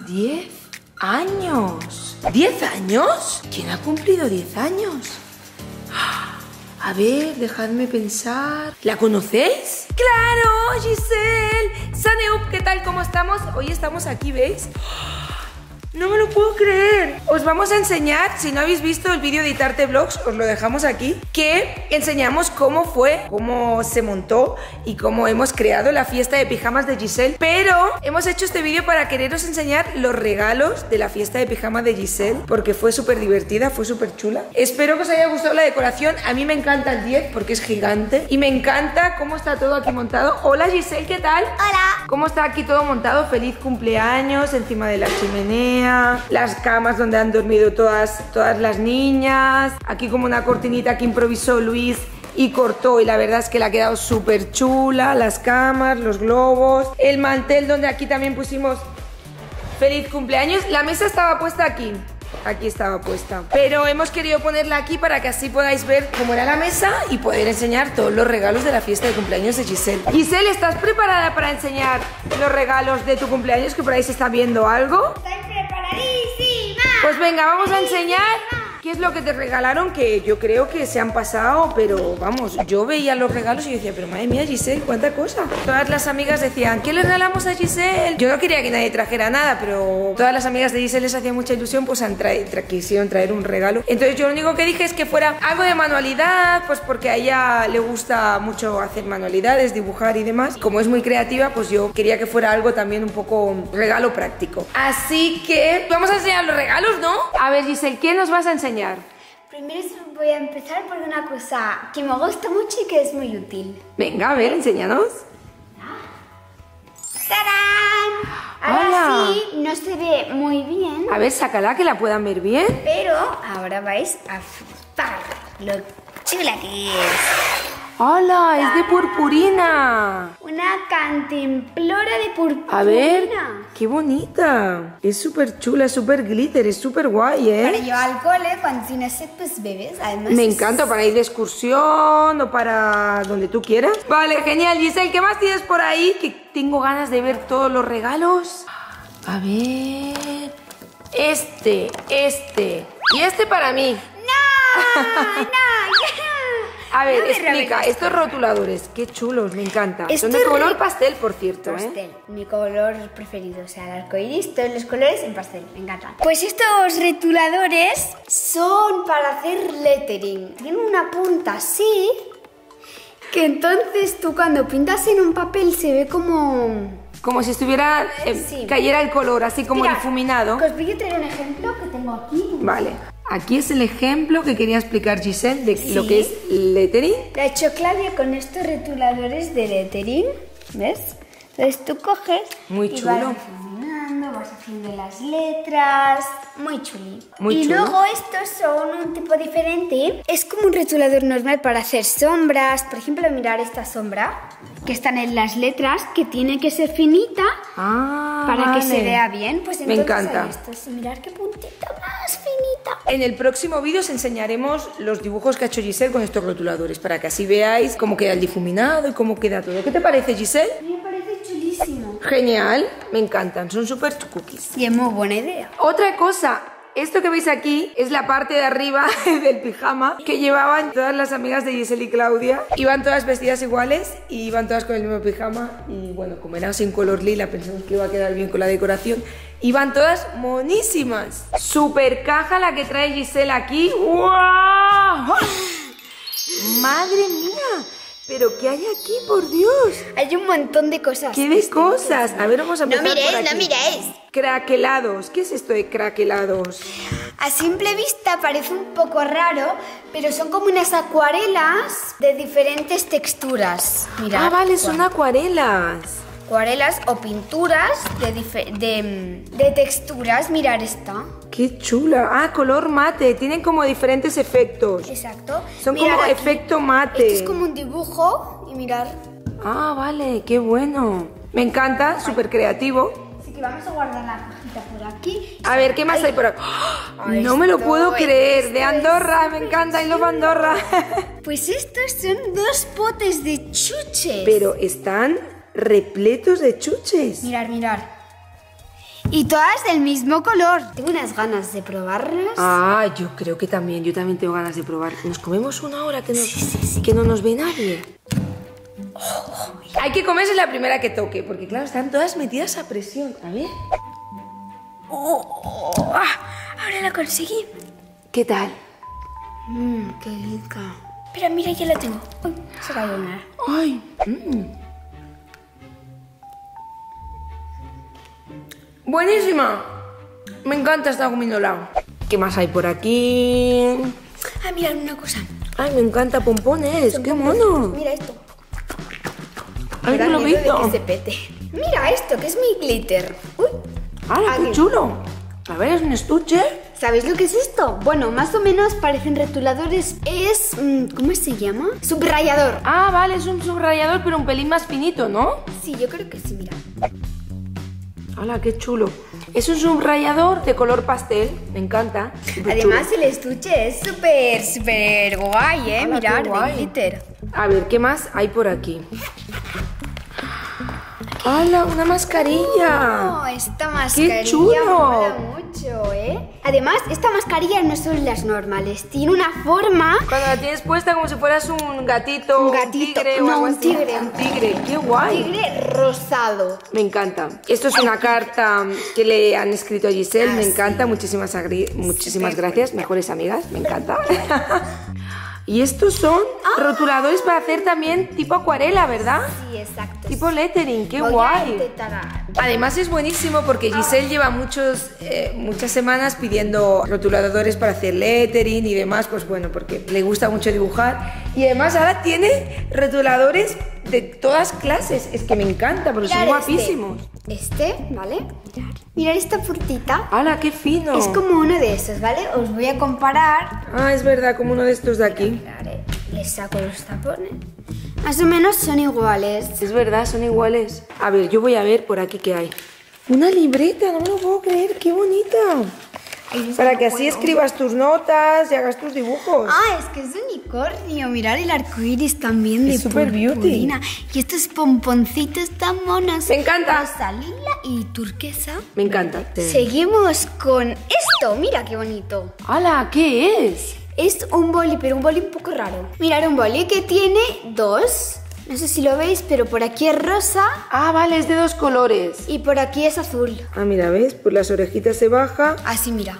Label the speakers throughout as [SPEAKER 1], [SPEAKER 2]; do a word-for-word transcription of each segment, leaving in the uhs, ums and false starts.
[SPEAKER 1] diez años. ¿diez años? ¿Quién ha cumplido diez años? A ver, dejadme pensar. ¿La conocéis? ¡Claro! ¡Giselle! ¡Saneup! ¿Qué tal? ¿Cómo estamos? Hoy estamos aquí, ¿veis? No me lo puedo creer. Os vamos a enseñar, si no habéis visto el vídeo de Itarte Vlogs, os lo dejamos aquí, que enseñamos cómo fue, cómo se montó y cómo hemos creado la fiesta de pijamas de Giselle. Pero hemos hecho este vídeo para quereros enseñar los regalos de la fiesta de pijamas de Giselle, porque fue súper divertida, fue súper chula. Espero que os haya gustado la decoración. A mí me encanta el diez porque es gigante y me encanta cómo está todo aquí montado. Hola Giselle, ¿qué tal?
[SPEAKER 2] Hola.
[SPEAKER 1] ¿Cómo está aquí todo montado? Feliz cumpleaños encima de la chimenea. Las camas donde han dormido todas, todas las niñas. Aquí como una cortinita que improvisó Luis y cortó, y la verdad es que le ha quedado súper chula. Las camas, los globos, el mantel donde aquí también pusimos feliz cumpleaños. La mesa estaba puesta aquí, aquí estaba puesta, pero hemos querido ponerla aquí para que así podáis ver cómo era la mesa y poder enseñar todos los regalos de la fiesta de cumpleaños de Giselle. Giselle, ¿estás preparada para enseñar los regalos de tu cumpleaños? Que por ahí se está viendo algo.
[SPEAKER 2] Estoy preparadísima.
[SPEAKER 1] Pues venga, vamos a enseñar qué es lo que te regalaron, que yo creo que se han pasado, pero vamos, yo veía los regalos y yo decía, pero madre mía, Giselle, cuánta cosa. Todas las amigas decían, ¿qué le regalamos a Giselle? Yo no quería que nadie trajera nada, pero todas las amigas de Giselle les hacía mucha ilusión, pues han tra tra quisieron traer un regalo. Entonces yo lo único que dije es que fuera algo de manualidad, pues porque a ella le gusta mucho hacer manualidades, dibujar y demás. Como es muy creativa, pues yo quería que fuera algo también un poco regalo práctico. Así que vamos a enseñar los regalos, ¿no? A ver, Giselle, ¿qué nos vas a enseñar?
[SPEAKER 2] Primero voy a empezar por una cosa que me gusta mucho y que es muy útil.
[SPEAKER 1] Venga, a ver, enséñanos.
[SPEAKER 2] ¡Tarán! Ahora
[SPEAKER 1] ¡Hola!
[SPEAKER 2] sí, no se ve muy bien,
[SPEAKER 1] A ver, sácala, que la puedan ver bien.
[SPEAKER 2] pero ahora vais a flipar lo chula que es.
[SPEAKER 1] ¡Hola! Es de purpurina.
[SPEAKER 2] Una cantimplora de purpurina.
[SPEAKER 1] A ver, qué bonita. Es súper chula, súper glitter, es súper guay,
[SPEAKER 2] Para
[SPEAKER 1] ¿eh?
[SPEAKER 2] llevar al cole, cuando tienes sed, pues bebes. Además,
[SPEAKER 1] Me
[SPEAKER 2] es-
[SPEAKER 1] encanta para ir de excursión o para donde tú quieras. Vale, genial. Giselle, ¿qué más tienes por ahí? Que tengo ganas de ver todos los regalos. A ver... Este, este y este para mí.
[SPEAKER 2] ¡No! ¡No!
[SPEAKER 1] A ver,
[SPEAKER 2] No me
[SPEAKER 1] explica,
[SPEAKER 2] reveles
[SPEAKER 1] estos rotuladores, qué chulos, me encanta. Son
[SPEAKER 2] Estos
[SPEAKER 1] de color
[SPEAKER 2] re-
[SPEAKER 1] pastel, por cierto, ¿eh?
[SPEAKER 2] Pastel, mi color preferido, o sea, el arcoiris, todos los colores en pastel, me encantan. Pues estos retuladores son para hacer lettering. Tienen una punta así, que entonces tú cuando pintas en un papel se ve como...
[SPEAKER 1] Como si estuviera, eh,
[SPEAKER 2] Sí.
[SPEAKER 1] cayera el color, así como
[SPEAKER 2] Mira,
[SPEAKER 1] difuminado.
[SPEAKER 2] Os voy a traer un ejemplo que tengo aquí.
[SPEAKER 1] Vale, aquí es el ejemplo que quería explicar Giselle de
[SPEAKER 2] Sí.
[SPEAKER 1] lo que es lettering.
[SPEAKER 2] Lo ha hecho Claudia con estos retuladores de lettering, ¿ves? Entonces tú coges
[SPEAKER 1] Muy
[SPEAKER 2] y
[SPEAKER 1] chulo.
[SPEAKER 2] vas difuminando, vas haciendo las letras, muy chuli.
[SPEAKER 1] Muy
[SPEAKER 2] y
[SPEAKER 1] chulo.
[SPEAKER 2] luego estos son un tipo diferente, es como un retulador normal para hacer sombras, por ejemplo, mirar esta sombra que están en las letras, que tiene que ser finita
[SPEAKER 1] Ah,
[SPEAKER 2] para que se
[SPEAKER 1] vale.
[SPEAKER 2] vea bien, pues
[SPEAKER 1] Me
[SPEAKER 2] entonces
[SPEAKER 1] encanta.
[SPEAKER 2] hay estos, y mirar qué puntita más finita.
[SPEAKER 1] En el próximo vídeo os enseñaremos los dibujos que ha hecho Giselle con estos rotuladores, para que así veáis cómo queda el difuminado y cómo queda todo. ¿Qué te parece, Giselle?
[SPEAKER 2] A mí me parece chulísimo.
[SPEAKER 1] Genial, me encantan, son súper cookies.
[SPEAKER 2] Y es muy buena idea.
[SPEAKER 1] Otra cosa, esto que veis aquí es la parte de arriba del pijama que llevaban todas las amigas de Giselle y Claudia. Iban todas vestidas iguales y iban todas con el mismo pijama. Y bueno, como era sin color lila, pensamos que iba a quedar bien con la decoración. Iban todas monísimas. Super caja la que trae Giselle aquí. ¡Wow! ¡Madre mía! ¿Pero qué hay aquí, por Dios?
[SPEAKER 2] Hay un montón de cosas.
[SPEAKER 1] ¿Qué de cosas? A ver, vamos a
[SPEAKER 2] No
[SPEAKER 1] empezar
[SPEAKER 2] miréis,
[SPEAKER 1] por aquí.
[SPEAKER 2] no miréis.
[SPEAKER 1] Craquelados. ¿Qué es esto de craquelados?
[SPEAKER 2] A simple vista parece un poco raro, pero son como unas acuarelas de diferentes texturas. Mirad.
[SPEAKER 1] Ah, vale, son acuarelas.
[SPEAKER 2] Acuarelas o pinturas de, dife- de, de texturas. Mirar esta.
[SPEAKER 1] Qué chula. Ah, color mate. Tienen como diferentes efectos.
[SPEAKER 2] Exacto.
[SPEAKER 1] Son
[SPEAKER 2] Mirad
[SPEAKER 1] como
[SPEAKER 2] aquí.
[SPEAKER 1] efecto mate.
[SPEAKER 2] Esto es como un dibujo y mirar.
[SPEAKER 1] Ah, vale, qué bueno. Me encanta, súper creativo.
[SPEAKER 2] Así que vamos a guardar la cajita por aquí.
[SPEAKER 1] A ver, ¿qué más
[SPEAKER 2] Ay.
[SPEAKER 1] hay por aquí? ¡Ah!
[SPEAKER 2] Ay,
[SPEAKER 1] No me lo
[SPEAKER 2] esto
[SPEAKER 1] puedo
[SPEAKER 2] es-
[SPEAKER 1] creer. De
[SPEAKER 2] esto es
[SPEAKER 1] Andorra, me encanta. I love Andorra.
[SPEAKER 2] Pues estos son dos potes de chuches.
[SPEAKER 1] Pero están repletos de chuches.
[SPEAKER 2] Mirar, mirar. Y todas del mismo color. Tengo unas ganas de probarlas.
[SPEAKER 1] Ah, yo creo que también, yo también tengo ganas de probar. ¿Nos comemos una hora que no, sí, sí, sí. que no nos ve nadie? Oh, hay que comerse la primera que toque, porque claro, están todas metidas a presión. A ver.
[SPEAKER 2] Oh, oh, ah, ahora la conseguí.
[SPEAKER 1] ¿Qué tal?
[SPEAKER 2] Mmm, qué rica. Pero mira, ya la tengo. Uy, se cayó una.
[SPEAKER 1] Ay, mmm. Buenísima. Me encanta estar comiéndola. ¿Qué más hay por aquí?
[SPEAKER 2] Ah, mira una cosa.
[SPEAKER 1] Ay, me encanta pompones.
[SPEAKER 2] Son
[SPEAKER 1] ¡Qué
[SPEAKER 2] pompones.
[SPEAKER 1] mono!
[SPEAKER 2] Mira esto.
[SPEAKER 1] ¡Ay, qué lo visto!
[SPEAKER 2] Que se pete. Mira esto, que es mi glitter. Uy.
[SPEAKER 1] ¡Hala, qué chulo! A ver, es un estuche.
[SPEAKER 2] ¿Sabéis lo que es esto? Bueno, más o menos parecen rotuladores. Es... ¿cómo se llama? Subrayador.
[SPEAKER 1] Ah, vale, es un subrayador, pero un pelín más finito, ¿no?
[SPEAKER 2] Sí, yo creo que sí, mira.
[SPEAKER 1] ¡Hala, qué chulo! Es un subrayador de color pastel. Me encanta.
[SPEAKER 2] Además, el estuche es súper, súper guay, ¿eh?
[SPEAKER 1] ¡Hala,
[SPEAKER 2] Mirad,
[SPEAKER 1] qué guay!
[SPEAKER 2] de glitter.
[SPEAKER 1] A ver, ¿qué más hay por aquí? ¡Hala, una mascarilla!
[SPEAKER 2] Oh, esta mascarilla
[SPEAKER 1] ¡Qué chulo!
[SPEAKER 2] me mola mucho, ¿eh? Además, esta mascarilla no son las normales. Tiene una forma...
[SPEAKER 1] Cuando la tienes puesta como si fueras un gatito,
[SPEAKER 2] Un gatito,
[SPEAKER 1] un tigre o
[SPEAKER 2] no,
[SPEAKER 1] algo
[SPEAKER 2] un
[SPEAKER 1] así.
[SPEAKER 2] tigre.
[SPEAKER 1] Un tigre, qué guay.
[SPEAKER 2] Tigre rosado.
[SPEAKER 1] Me encanta. Esto es una carta que le han escrito a Giselle,
[SPEAKER 2] Ah,
[SPEAKER 1] me
[SPEAKER 2] sí.
[SPEAKER 1] encanta. Muchísimas, agri- muchísimas gracias, mejores amigas, me encanta. Y estos son rotuladores para hacer también tipo acuarela, ¿verdad?
[SPEAKER 2] Sí, exacto.
[SPEAKER 1] Tipo lettering, qué
[SPEAKER 2] Voy a
[SPEAKER 1] guay.
[SPEAKER 2] intentar.
[SPEAKER 1] Además es buenísimo porque Giselle lleva muchos, eh, muchas semanas pidiendo rotuladores para hacer lettering y demás, pues bueno, porque le gusta mucho dibujar. Y además ahora tiene rotuladores de todas clases, es que me encanta, porque son
[SPEAKER 2] Mirad
[SPEAKER 1] guapísimos.
[SPEAKER 2] Este, este, ¿vale? Mirad. Mirad esta frutita.
[SPEAKER 1] ¡Hala, qué fino!
[SPEAKER 2] Es como uno de esos, ¿vale? Os voy a comparar.
[SPEAKER 1] Ah, es verdad, como uno de estos de aquí.
[SPEAKER 2] Mirad, eh, les saco los tapones. Más o menos son iguales.
[SPEAKER 1] Es verdad, son iguales. A ver, yo voy a ver por aquí qué hay. Una libreta, no me lo puedo creer, qué bonita.
[SPEAKER 2] Ay,
[SPEAKER 1] Para
[SPEAKER 2] no
[SPEAKER 1] que así
[SPEAKER 2] puedo.
[SPEAKER 1] escribas tus notas y hagas tus dibujos.
[SPEAKER 2] Ah, es que es unicornio. Mirad el arco iris también de
[SPEAKER 1] Es super beauty.
[SPEAKER 2] purpurina. Y estos pomponcitos tan monos.
[SPEAKER 1] Me encanta.
[SPEAKER 2] Rosa, lila y turquesa.
[SPEAKER 1] Me encanta.
[SPEAKER 2] Seguimos con esto. Mira qué bonito.
[SPEAKER 1] ¡Hala! ¿Qué es?
[SPEAKER 2] Es un boli, pero un boli un poco raro. Mirad, un boli que tiene dos. No sé si lo veis, pero por aquí es rosa
[SPEAKER 1] Ah, vale, es de dos colores.
[SPEAKER 2] y por aquí es azul.
[SPEAKER 1] Ah, mira, ¿ves? Pues las orejitas se baja.
[SPEAKER 2] Así, mira.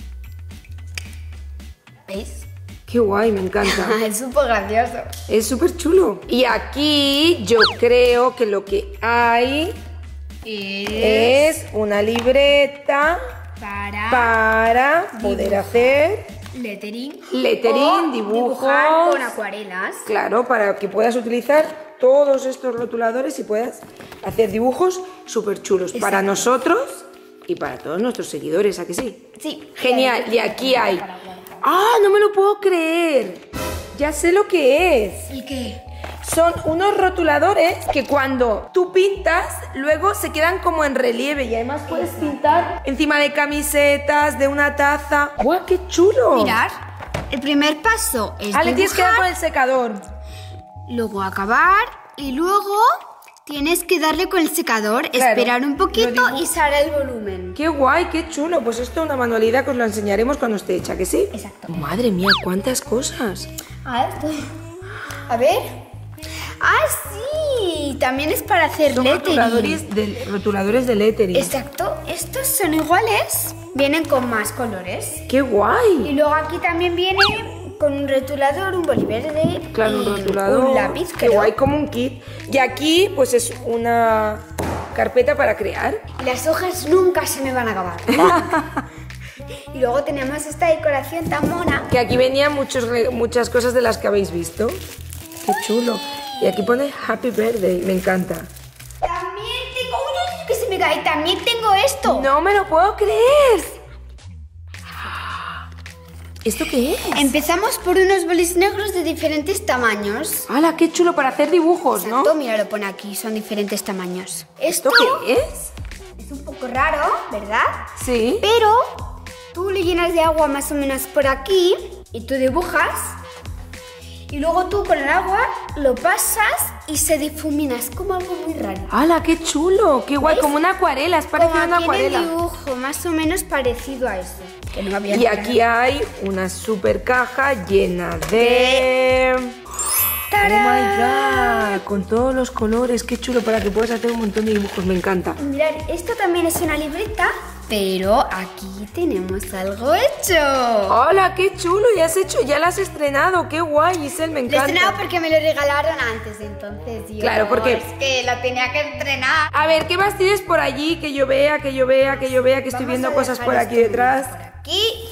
[SPEAKER 2] ¿Veis?
[SPEAKER 1] Qué guay, me encanta.
[SPEAKER 2] Es súper gracioso.
[SPEAKER 1] Es súper chulo. Y aquí yo creo que lo que hay es una libreta
[SPEAKER 2] Para,
[SPEAKER 1] para poder hacer
[SPEAKER 2] lettering.
[SPEAKER 1] lettering,
[SPEAKER 2] o
[SPEAKER 1] dibujos.
[SPEAKER 2] dibujar con acuarelas.
[SPEAKER 1] Claro, para que puedas utilizar todos estos rotuladores y puedas hacer dibujos súper chulos para
[SPEAKER 2] Exacto.
[SPEAKER 1] nosotros y para todos nuestros seguidores, ¿a que sí?
[SPEAKER 2] Sí.
[SPEAKER 1] Genial, y aquí hay... ¡Ah, no me lo puedo creer! Ya sé lo que es.
[SPEAKER 2] ¿Y qué?
[SPEAKER 1] Son unos rotuladores que cuando tú pintas, luego se quedan como en relieve y además puedes pintar encima de camisetas, de una taza. ¡Guau, qué chulo!
[SPEAKER 2] Mirad, el primer paso es
[SPEAKER 1] Ah, le tienes que dar con
[SPEAKER 2] dibujar,
[SPEAKER 1] el secador.
[SPEAKER 2] luego acabar y luego tienes que darle con el secador,
[SPEAKER 1] Claro,
[SPEAKER 2] esperar un
[SPEAKER 1] lo
[SPEAKER 2] poquito
[SPEAKER 1] dibujo.
[SPEAKER 2] y sale el volumen.
[SPEAKER 1] ¡Qué guay, qué chulo! Pues esto es una manualidad que os lo enseñaremos cuando esté hecha, ¿que sí?
[SPEAKER 2] Exacto.
[SPEAKER 1] Madre mía, cuántas cosas.
[SPEAKER 2] A ver, a ver. ¡Ah, sí! También es para hacer
[SPEAKER 1] Son
[SPEAKER 2] lettering.
[SPEAKER 1] rotuladores de, rotuladores de lettering.
[SPEAKER 2] Exacto, estos son iguales. Vienen con más colores.
[SPEAKER 1] ¡Qué guay!
[SPEAKER 2] Y luego aquí también viene con un rotulador, un boli verde
[SPEAKER 1] Claro, un
[SPEAKER 2] y
[SPEAKER 1] rotulador.
[SPEAKER 2] un lápiz.
[SPEAKER 1] Qué
[SPEAKER 2] creo.
[SPEAKER 1] guay, como un kit. Y aquí, pues es una carpeta para crear.
[SPEAKER 2] Y las hojas nunca se me van a acabar. Y luego tenemos esta decoración tan mona.
[SPEAKER 1] Que aquí venían muchos, re- muchas cosas de las que habéis visto. ¡Qué chulo! Y aquí pone Happy Birthday, me encanta.
[SPEAKER 2] También tengo... ¡Uy, que se me cae! También tengo esto.
[SPEAKER 1] ¡No me lo puedo creer! ¿Esto qué es?
[SPEAKER 2] Empezamos por unos bolis negros de diferentes tamaños.
[SPEAKER 1] ¡Hala, qué chulo! Para hacer dibujos, ¿no?
[SPEAKER 2] Exacto, mira, lo pone aquí, son diferentes tamaños.
[SPEAKER 1] ¿Esto qué es?
[SPEAKER 2] Es un poco raro, ¿verdad?
[SPEAKER 1] Sí.
[SPEAKER 2] Pero tú le llenas de agua más o menos por aquí y tú dibujas y luego tú con el agua lo pasas y se difumina. Es como algo muy raro.
[SPEAKER 1] ¡Hala, qué chulo! ¡Qué guay!
[SPEAKER 2] ¿Ves?
[SPEAKER 1] Como una acuarela, es parecido a
[SPEAKER 2] Como
[SPEAKER 1] una
[SPEAKER 2] aquí en el
[SPEAKER 1] acuarela.
[SPEAKER 2] dibujo, más o menos parecido a eso. Que no había
[SPEAKER 1] Y aquí hay una super caja llena de... ¡Oh, my God! Con todos los colores, qué chulo, para que puedas hacer un montón de dibujos, me encanta.
[SPEAKER 2] Mirad, esto también es una libreta, pero aquí tenemos algo hecho.
[SPEAKER 1] ¡Hola, qué chulo! Ya has hecho, ya la has estrenado, qué guay, Giselle, me
[SPEAKER 2] Lo he
[SPEAKER 1] encanta.
[SPEAKER 2] estrenado porque me lo regalaron antes, entonces yo...
[SPEAKER 1] Claro, porque-
[SPEAKER 2] Es que lo tenía que estrenar.
[SPEAKER 1] A ver, ¿qué más tienes por allí? Que yo vea, que yo vea, que yo vea, que estoy
[SPEAKER 2] Vamos
[SPEAKER 1] viendo
[SPEAKER 2] a
[SPEAKER 1] cosas
[SPEAKER 2] dejar
[SPEAKER 1] por
[SPEAKER 2] esto
[SPEAKER 1] aquí detrás.
[SPEAKER 2] Por aquí.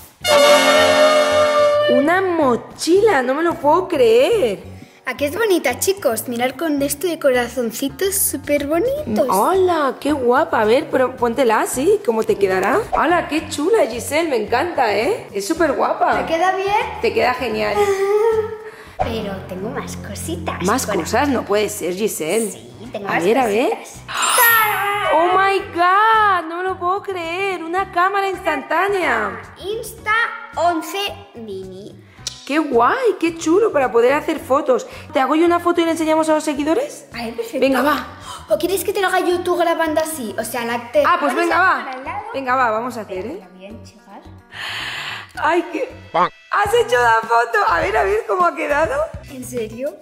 [SPEAKER 1] Una mochila, no me lo puedo creer.
[SPEAKER 2] Aquí es bonita, chicos. Mirad con esto de corazoncitos súper bonitos.
[SPEAKER 1] ¡Hola! ¡Qué guapa! A ver, pero póntela así, ¿cómo te quedará? ¡Hola! ¡Qué chula, Giselle! Me encanta, ¿eh? Es súper guapa.
[SPEAKER 2] ¿Te queda bien?
[SPEAKER 1] Te queda genial.
[SPEAKER 2] Pero tengo más cositas.
[SPEAKER 1] Más
[SPEAKER 2] Bueno,
[SPEAKER 1] cosas, no puede ser, Giselle.
[SPEAKER 2] Sí, tengo
[SPEAKER 1] a
[SPEAKER 2] más
[SPEAKER 1] ver, a ver.
[SPEAKER 2] cositas.
[SPEAKER 1] ¡Oh, my God! No me lo puedo creer. Una cámara instantánea.
[SPEAKER 2] Insta once Mini.
[SPEAKER 1] ¡Qué guay! ¡Qué chulo para poder hacer fotos! ¿Te hago yo una foto y le enseñamos a los seguidores?
[SPEAKER 2] A ver, perfecto.
[SPEAKER 1] Venga, va.
[SPEAKER 2] ¿O quieres que te lo haga yo tú grabando así? O sea, la te
[SPEAKER 1] Ah, pues
[SPEAKER 2] pones
[SPEAKER 1] venga,
[SPEAKER 2] para
[SPEAKER 1] va.
[SPEAKER 2] el lado.
[SPEAKER 1] Venga, va, vamos a hacer, ¿eh?
[SPEAKER 2] Está bien, chicas.
[SPEAKER 1] ¡Ay, qué! ¿Has hecho la foto? A ver, a ver cómo ha quedado.
[SPEAKER 2] ¿En serio?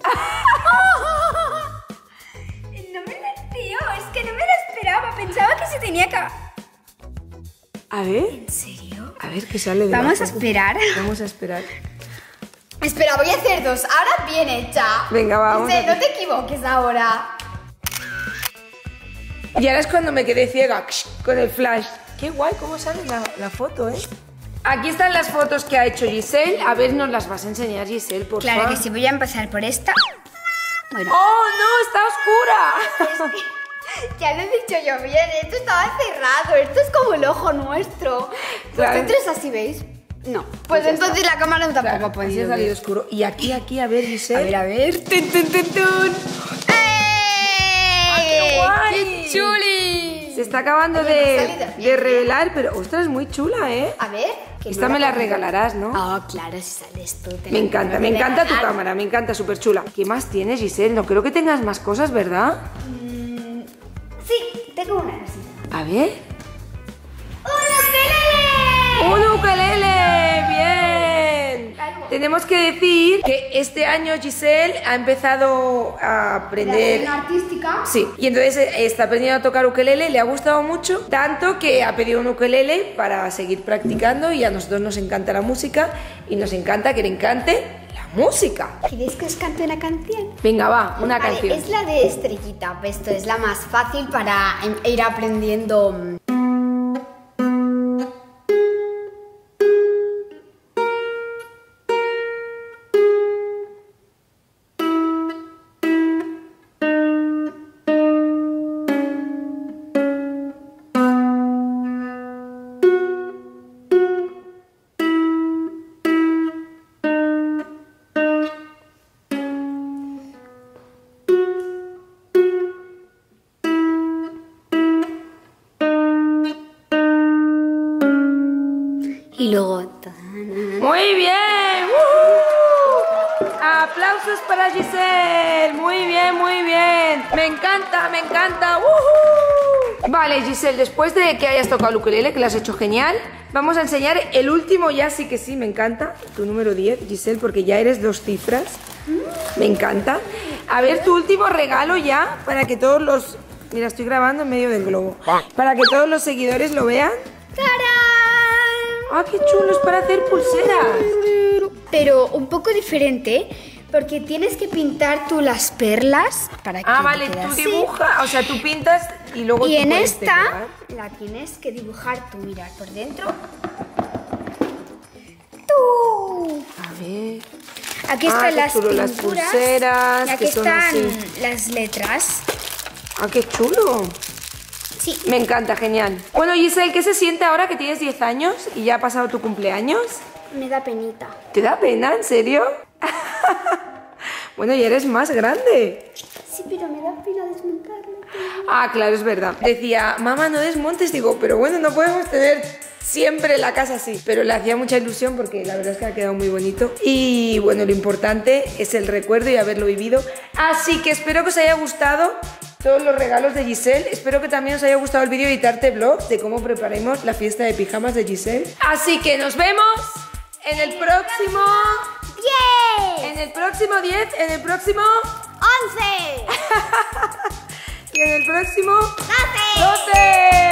[SPEAKER 2] No me la tío, es que no me la esperaba. Pensaba que se tenía que...
[SPEAKER 1] A ver.
[SPEAKER 2] ¿En serio?
[SPEAKER 1] A ver qué sale de la
[SPEAKER 2] Vamos a
[SPEAKER 1] foto.
[SPEAKER 2] esperar.
[SPEAKER 1] Vamos a esperar.
[SPEAKER 2] Espera, voy a hacer dos. Ahora bien hecha.
[SPEAKER 1] Venga, va, vamos
[SPEAKER 2] Dice,
[SPEAKER 1] a
[SPEAKER 2] no te equivoques ahora.
[SPEAKER 1] Y ahora es cuando me quedé ciega con el flash. Qué guay, cómo sale la, la foto, ¿eh? Aquí están las fotos que ha hecho Giselle. A ver, nos las vas a enseñar, Giselle, por favor.
[SPEAKER 2] Claro que sí, voy a empezar por esta. Bueno.
[SPEAKER 1] ¡Oh, no! ¡Está oscura!
[SPEAKER 2] Ya lo he dicho yo bien, esto estaba cerrado, esto es como el ojo nuestro.
[SPEAKER 1] Claro.
[SPEAKER 2] ¿Vosotros así veis? No. Pues,
[SPEAKER 1] Pues ya
[SPEAKER 2] entonces la cámara no tampoco
[SPEAKER 1] Claro,
[SPEAKER 2] ha
[SPEAKER 1] así
[SPEAKER 2] podido
[SPEAKER 1] ha salido
[SPEAKER 2] ver.
[SPEAKER 1] oscuro. Y aquí, aquí, a ver,
[SPEAKER 2] A
[SPEAKER 1] Giselle.
[SPEAKER 2] ver, a ver. ¡Tun, tun, tun, tun! ¡Eh!
[SPEAKER 1] qué guay!
[SPEAKER 2] ¡Qué chuli!
[SPEAKER 1] Se está acabando
[SPEAKER 2] Oye, me ha
[SPEAKER 1] de,
[SPEAKER 2] salido bien,
[SPEAKER 1] de revelar, pero ostras, muy chula, ¿eh?
[SPEAKER 2] A ver. que
[SPEAKER 1] Esta
[SPEAKER 2] no
[SPEAKER 1] me la
[SPEAKER 2] puedo ver.
[SPEAKER 1] regalarás, ¿no?
[SPEAKER 2] Ah, claro, si sales tú. te
[SPEAKER 1] Me
[SPEAKER 2] la
[SPEAKER 1] encanta,
[SPEAKER 2] tengo
[SPEAKER 1] me
[SPEAKER 2] que
[SPEAKER 1] encanta tu
[SPEAKER 2] regalar.
[SPEAKER 1] cámara, me encanta, súper chula. ¿Qué más tienes, Giselle? No creo que tengas más cosas, ¿verdad?
[SPEAKER 2] Mm, sí, tengo una cosita.
[SPEAKER 1] A ver.
[SPEAKER 2] ¡Un ukelele!
[SPEAKER 1] ¡Un ukelele! ¡Bien!
[SPEAKER 2] Algo.
[SPEAKER 1] Tenemos que decir que este año Giselle ha empezado a aprender...
[SPEAKER 2] La artística.
[SPEAKER 1] Sí, y entonces eh, está aprendiendo a tocar ukelele, le ha gustado mucho, tanto que ha pedido un ukelele para seguir practicando y a nosotros nos encanta la música y nos encanta que le encante la música.
[SPEAKER 2] ¿Queréis que os cante una canción?
[SPEAKER 1] Venga, va, una
[SPEAKER 2] Vale,
[SPEAKER 1] canción.
[SPEAKER 2] es la de Estrellita. Esto es la más fácil para em- ir aprendiendo. Y luego.
[SPEAKER 1] Muy bien. ¡Woohoo! Aplausos para Giselle. Muy bien, muy bien. Me encanta, me encanta. ¡Woohoo! Vale, Giselle, después de que hayas tocado el ukelele, que lo has hecho genial, vamos a enseñar el último, ya sí que sí, me encanta. Tu número diez, Giselle, porque ya eres dos cifras. Me encanta. A ver, tu último regalo ya, para que todos los... Mira, estoy grabando en medio del globo. Para que todos los seguidores lo vean.
[SPEAKER 2] ¡Tarán!
[SPEAKER 1] ¡Ah, qué chulo! Es para hacer pulseras.
[SPEAKER 2] Pero un poco diferente, porque tienes que pintar tú las perlas para que
[SPEAKER 1] Ah,
[SPEAKER 2] te
[SPEAKER 1] vale,
[SPEAKER 2] quede
[SPEAKER 1] tú
[SPEAKER 2] así.
[SPEAKER 1] dibujas, o sea, tú pintas y luego
[SPEAKER 2] Y
[SPEAKER 1] tú
[SPEAKER 2] en
[SPEAKER 1] puedes
[SPEAKER 2] esta
[SPEAKER 1] decorar.
[SPEAKER 2] la tienes que dibujar tú, mirar por dentro. Tú.
[SPEAKER 1] A ver...
[SPEAKER 2] Aquí
[SPEAKER 1] Ah,
[SPEAKER 2] están
[SPEAKER 1] qué
[SPEAKER 2] las
[SPEAKER 1] chulo,
[SPEAKER 2] pinturas
[SPEAKER 1] las pulseras,
[SPEAKER 2] y aquí
[SPEAKER 1] que son
[SPEAKER 2] están
[SPEAKER 1] así.
[SPEAKER 2] las letras.
[SPEAKER 1] ¡Ah, qué chulo!
[SPEAKER 2] Sí.
[SPEAKER 1] Me encanta, genial. Bueno, Giselle, ¿qué se siente ahora que tienes diez años y ya ha pasado tu cumpleaños?
[SPEAKER 2] Me da penita.
[SPEAKER 1] ¿Te da pena, en serio? Bueno, ya eres más grande.
[SPEAKER 2] Sí, pero me da pena desmontarlo.
[SPEAKER 1] Ah, claro, es verdad. Decía, mamá, no desmontes. Digo, pero bueno, no podemos tener siempre la casa así. Pero le hacía mucha ilusión porque la verdad es que ha quedado muy bonito. Y bueno, lo importante es el recuerdo y haberlo vivido. Así que espero que os haya gustado todos los regalos de Giselle. Espero que también os haya gustado el vídeo de Editarte Vlog, de cómo preparemos la fiesta de pijamas de Giselle. Así que nos vemos en el próximo...
[SPEAKER 2] diez.
[SPEAKER 1] En el próximo diez, en el próximo...
[SPEAKER 2] once.
[SPEAKER 1] y en el próximo...
[SPEAKER 2] doce.
[SPEAKER 1] doce.